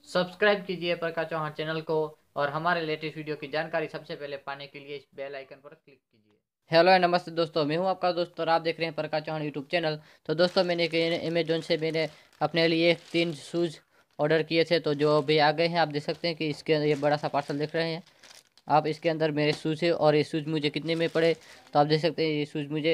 Subscribe कीजिए प्रकाश Chauhan channel को और हमारे लेटेस्ट वीडियो की जानकारी सबसे पहले पाने के लिए इस बेल आइकन पर क्लिक कीजिए। हेलो एंड नमस्ते दोस्तों, मैं हूं आपका दोस्त और आप देख रहे हैं प्रकाश चौहान यूट्यूब चैनल। तो दोस्तों मैंने अमेजोन से मैंने अपने लिए 3 शूज़ ऑर्डर किए थे, तो जो अभी आ गए हैं। आप देख सकते हैं कि इसके अंदर ये बड़ा सा पार्सल देख रहे हैं आप। इसके अंदर मेरे शूज़ है और ये शूज़ मुझे कितने में पड़े, तो आप देख सकते हैं ये शूज़ मुझे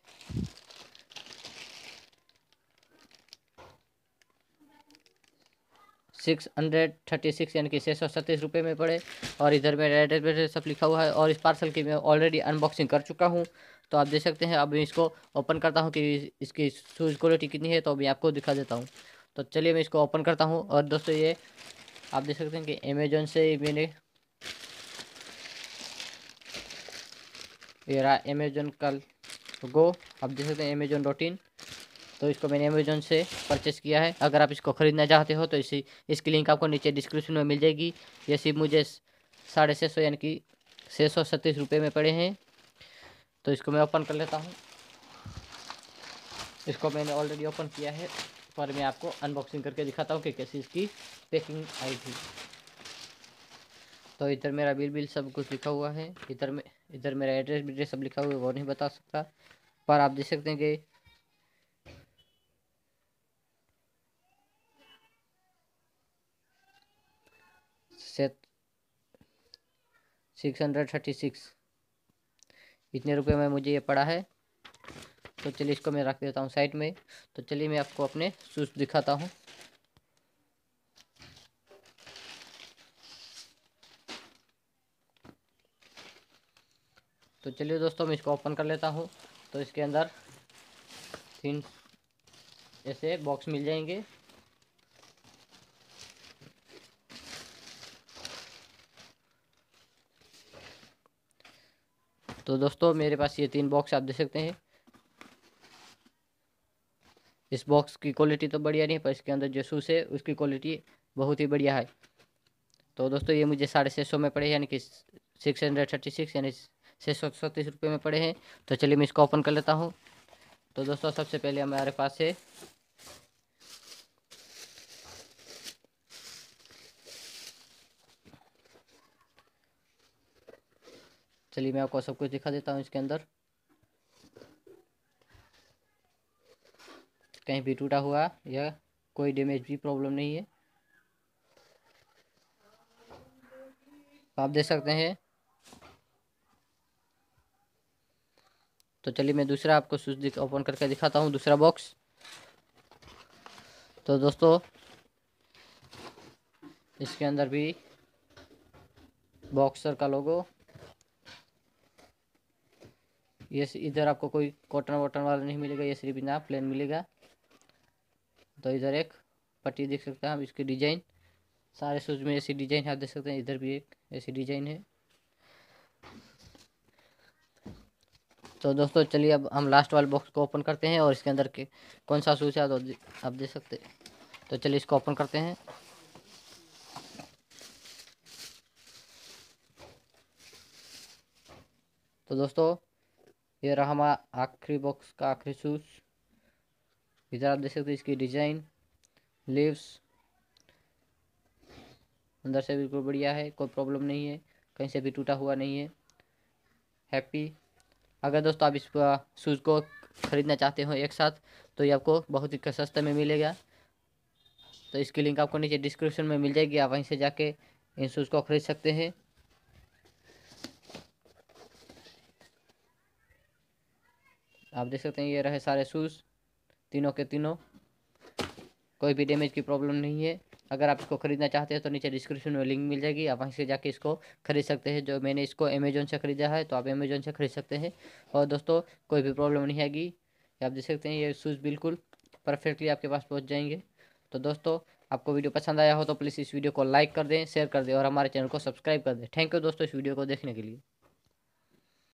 636 यानी कि 637 रुपये में पड़े। और इधर मेरा एड्रेस सब लिखा हुआ है और इस पार्सल की मैं ऑलरेडी अनबॉक्सिंग कर चुका हूँ। तो आप देख सकते हैं, अब मैं इसको ओपन करता हूँ कि इसकी शूज़ क्वालिटी कितनी है, तो मैं आपको दिखा देता हूँ। तो चलिए मैं इसको ओपन करता हूँ। और दोस्तों ये आप देख सकते हैं कि अमेजोन से मैंने ये रहा अमेजोन का गो। आप देख सकते हैं अमेजोन.in। तो इसको मैंने अमेजोन से परचेस किया है। अगर आप इसको ख़रीदना चाहते हो तो इसकी लिंक आपको नीचे डिस्क्रिप्शन में मिल जाएगी। ये सिर्फ मुझे 650 यानी कि 637 रुपये में पड़े हैं। तो इसको मैं ओपन कर लेता हूँ। इसको मैंने ऑलरेडी ओपन किया है, पर मैं आपको अनबॉक्सिंग करके दिखाता हूँ कि कैसी इसकी पैकिंग आई थी। तो इधर मेरा बिल सब कुछ लिखा हुआ है। इधर मेरा एड्रेस सब लिखा हुआ है, वो नहीं बता सकता। पर आप देख सकते हैं कि 636 इतने रुपए में मुझे ये पड़ा है। तो चलिए इसको मैं रख देता हूँ साइड में। तो चलिए मैं आपको अपने शूज़ दिखाता हूँ। तो चलिए दोस्तों मैं इसको ओपन कर लेता हूँ। तो इसके अंदर 3 ऐसे बॉक्स मिल जाएंगे। तो दोस्तों मेरे पास ये 3 बॉक्स आप देख सकते हैं। इस बॉक्स की क्वालिटी तो बढ़िया नहीं है, पर इसके अंदर जो शूज़ है उसकी क्वालिटी बहुत ही बढ़िया है। तो दोस्तों ये मुझे 650 में पड़े, यानी कि 636 यानी 637 रुपये में पड़े हैं। तो चलिए मैं इसको ओपन कर लेता हूँ। तो दोस्तों सबसे पहले हमारे पास है चलिए मैं आपको सब कुछ दिखा देता हूँ। इसके अंदर कहीं भी टूटा हुआ या कोई डैमेज भी प्रॉब्लम नहीं है, आप देख सकते हैं। तो चलिए मैं दूसरा आपको शूज़ ओपन करके दिखाता हूँ, दूसरा बॉक्स। तो दोस्तों इसके अंदर भी बॉक्सर का लोगो। ये इधर आपको कोई कॉटन वॉटन वाला नहीं मिलेगा, ये सिर्फ बिना प्लेन मिलेगा। तो इधर एक पट्टी देख सकते हैं आप, इसकी डिजाइन सारे शूज़ में ऐसी डिजाइन है, आप देख सकते हैं। इधर भी एक ऐसी डिजाइन है। तो दोस्तों चलिए अब हम लास्ट वाले बॉक्स को ओपन करते हैं और इसके अंदर के कौन सा शूज़ है तो आप देख सकते हैं। तो चलिए इसको ओपन करते हैं। तो दोस्तों ये रहा हमारा आखिरी बॉक्स का आखिरी शूज़। इधर आप देख सकते हैं इसकी डिजाइन, लीव्स अंदर से बिल्कुल बढ़िया है, कोई प्रॉब्लम नहीं है, कहीं से भी टूटा हुआ नहीं है। हैप्पी। अगर दोस्तों आप इस शूज़ को ख़रीदना चाहते हो एक साथ, तो ये आपको बहुत ही सस्ते में मिलेगा। तो इसकी लिंक आपको नीचे डिस्क्रिप्शन में मिल जाएगी, आप वहीं से जाके इन शूज़ को ख़रीद सकते हैं। आप देख सकते हैं ये रहे सारे शूज़, तीनों के तीनों, कोई भी डैमेज की प्रॉब्लम नहीं है। अगर आप इसको ख़रीदना चाहते हैं तो नीचे डिस्क्रिप्शन में लिंक मिल जाएगी, आप वहीं से जाके इसको ख़रीद सकते हैं। जो मैंने इसको अमेजोन से ख़रीदा है, तो आप अमेजोन से ख़रीद सकते हैं। और दोस्तों कोई भी प्रॉब्लम नहीं आएगी। आप देख सकते हैं ये शूज़ बिल्कुल परफेक्टली आपके पास पहुँच जाएंगे। तो दोस्तों आपको वीडियो पसंद आया हो तो प्लीज़ इस वीडियो को लाइक कर दें, शेयर कर दें और हमारे चैनल को सब्सक्राइब कर दें। थैंक यू दोस्तों इस वीडियो को देखने के लिए।